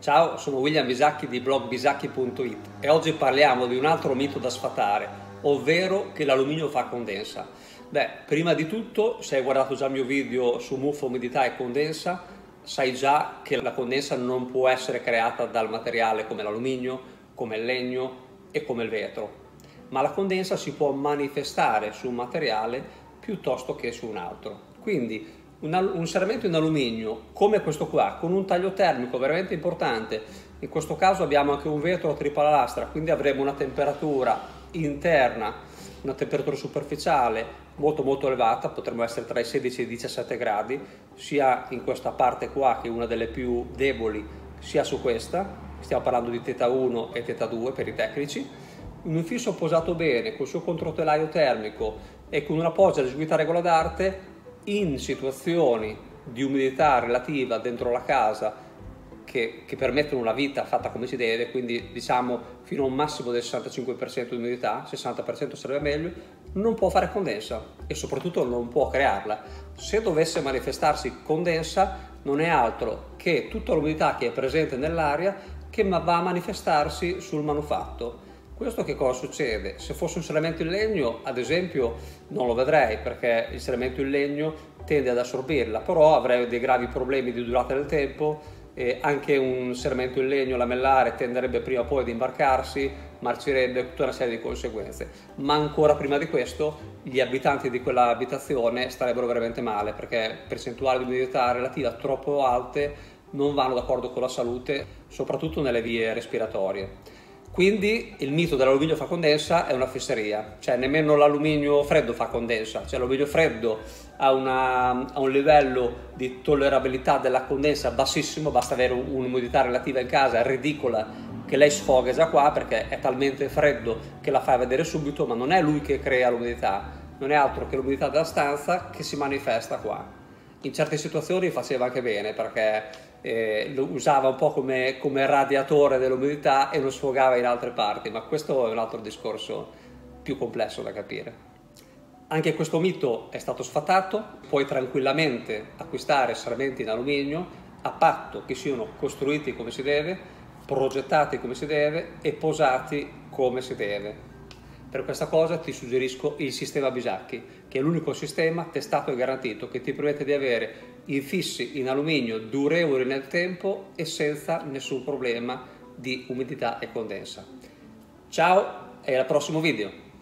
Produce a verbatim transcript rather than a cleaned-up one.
Ciao, sono William Bisacchi di blog bisacchi punto it e oggi parliamo di un altro mito da sfatare, ovvero che l'alluminio fa condensa. Beh, prima di tutto, se hai guardato già il mio video su muffa, umidità e condensa, sai già che la condensa non può essere creata dal materiale come l'alluminio, come il legno e come il vetro, ma la condensa si può manifestare su un materiale piuttosto che su un altro. Quindi un serramento in alluminio come questo qua, con un taglio termico veramente importante, in questo caso abbiamo anche un vetro a tripla lastra, quindi avremo una temperatura interna, una temperatura superficiale molto molto elevata, potremmo essere tra i sedici e i diciassette gradi, sia in questa parte qua, che è una delle più deboli, sia su questa, stiamo parlando di teta uno e teta due per i tecnici. Un infisso posato bene, col suo controtelaio termico e con una poggia di eseguita a regola d'arte, in situazioni di umidità relativa dentro la casa che, che permettono una vita fatta come si deve, quindi diciamo fino a un massimo del sessantacinque per cento di umidità, sessanta per cento sarebbe meglio, non può fare condensa e soprattutto non può crearla. Se dovesse manifestarsi condensa non è altro che tutta l'umidità che è presente nell'aria che va a manifestarsi sul manufatto. Questo che cosa succede? Se fosse un serramento in legno, ad esempio, non lo vedrei perché il serramento in legno tende ad assorbirla, però avrei dei gravi problemi di durata del tempo e anche un serramento in legno lamellare tenderebbe prima o poi ad imbarcarsi, marcirebbe, tutta una serie di conseguenze. Ma ancora prima di questo, gli abitanti di quella abitazione starebbero veramente male perché percentuali di umidità relativa troppo alte non vanno d'accordo con la salute, soprattutto nelle vie respiratorie. Quindi il mito dell'alluminio fa condensa è una fesseria, cioè nemmeno l'alluminio freddo fa condensa, cioè l'alluminio freddo ha, una, ha un livello di tollerabilità della condensa bassissimo, basta avere un'umidità relativa in casa ridicola che lei sfoga già qua perché è talmente freddo che la fa vedere subito, ma non è lui che crea l'umidità, non è altro che l'umidità della stanza che si manifesta qua. In certe situazioni faceva anche bene perché eh, lo usava un po' come, come radiatore dell'umidità e lo sfogava in altre parti, ma questo è un altro discorso più complesso da capire. Anche questo mito è stato sfatato, puoi tranquillamente acquistare serramenti in alluminio a patto che siano costruiti come si deve, progettati come si deve e posati come si deve. Per questa cosa ti suggerisco il sistema Bisacchi, che è l'unico sistema testato e garantito che ti permette di avere infissi in alluminio durevoli nel tempo e senza nessun problema di umidità e condensa. Ciao e al prossimo video!